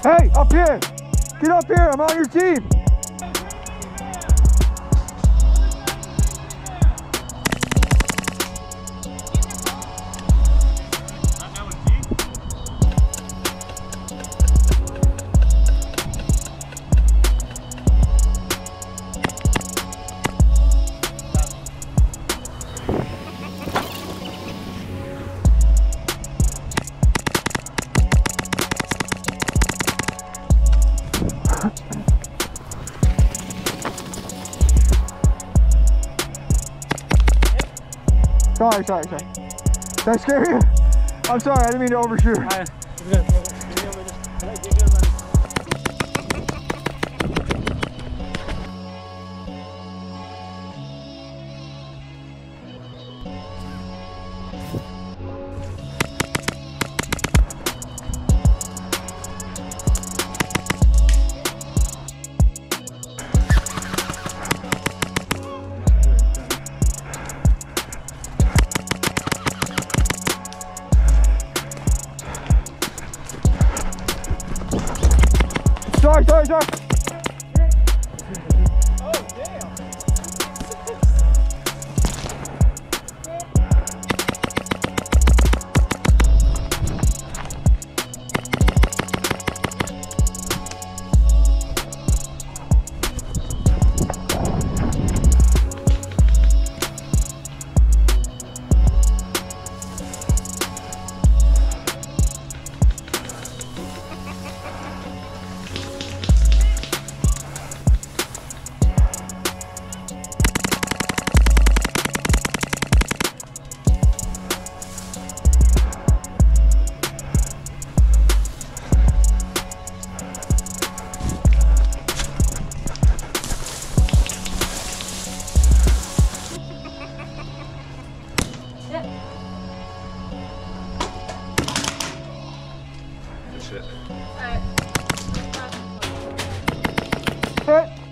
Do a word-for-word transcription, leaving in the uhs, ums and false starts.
Hey, up here! Get up here, I'm on your team! Sorry, sorry, sorry. Did I scare you? I'm sorry, I didn't mean to overshoot. I, Sorry, sorry, sorry. oh, damn. Shit. Hit.